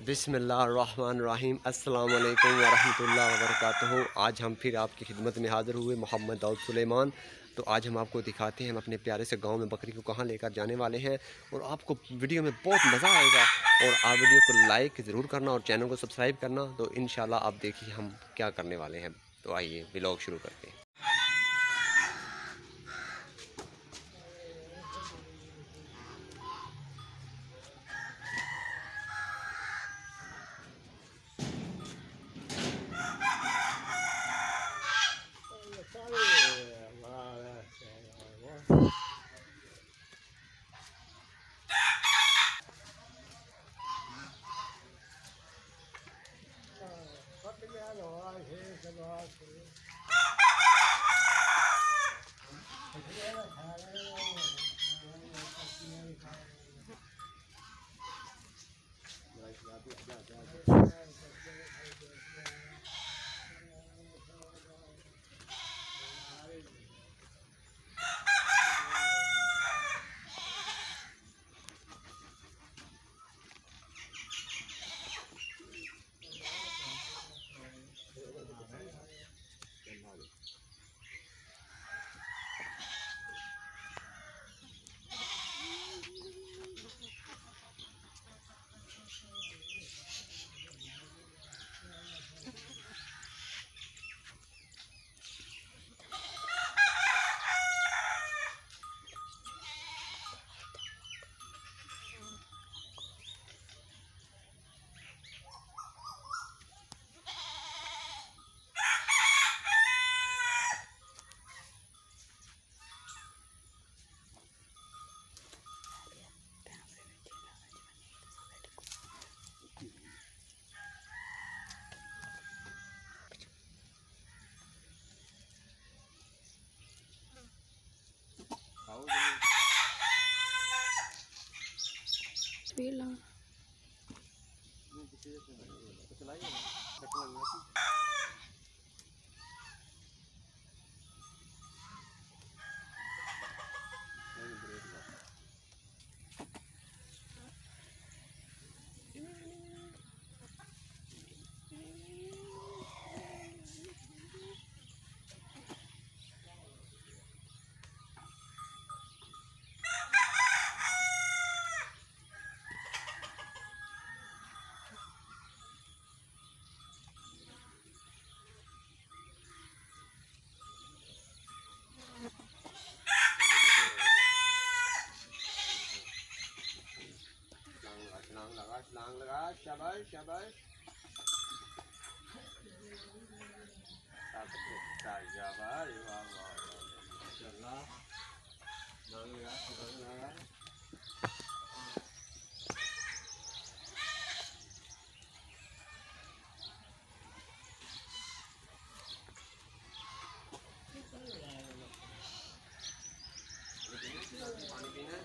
बिस्मिल्लाहिर्रहमानिर्रहीम अस्सलाम वालेकुम वरहमतुल्लाहि वबरकातुहू। आज हम फिर आपकी खिदमत में हाज़िर हुए मोहम्मद दाऊद सुलेमान। तो आज हम आपको दिखाते हैं हम अपने प्यारे से गांव में बकरी को कहाँ लेकर जाने वाले हैं और आपको वीडियो में बहुत मज़ा आएगा। और आप वीडियो को लाइक ज़रूर करना और चैनल को सब्सक्राइब करना। तो इंशाल्लाह आप देखिए हम क्या करने वाले हैं। तो आइए व्लॉग शुरू करते हैं। छलांग लगा शाबाश शाबाश शाबाश वाह वाह माशाल्लाह छलांग लगा पानी पीना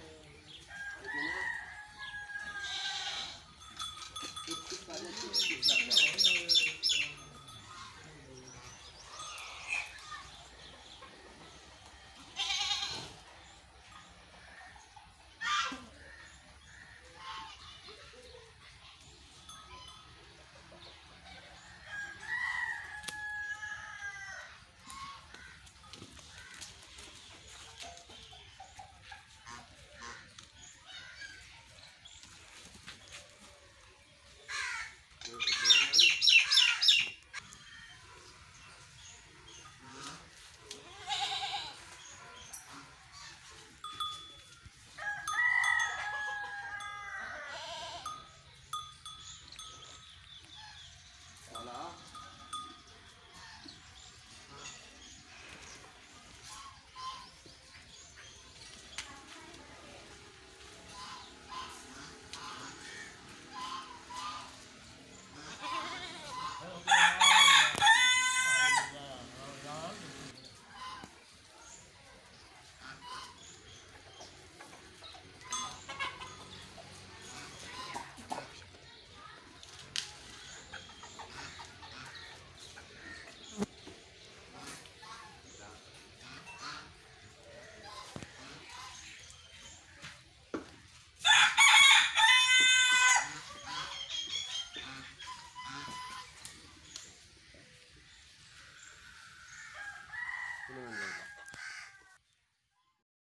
सुनो